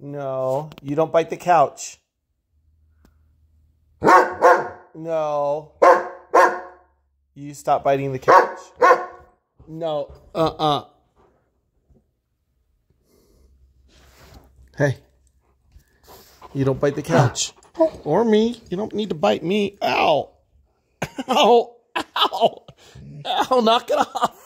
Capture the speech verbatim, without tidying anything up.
No, you don't bite the couch. No. You stop biting the couch. No. Uh-uh. Hey. You don't bite the couch. Or me. You don't need to bite me. Ow. Ow. Ow. Ow. Knock it off.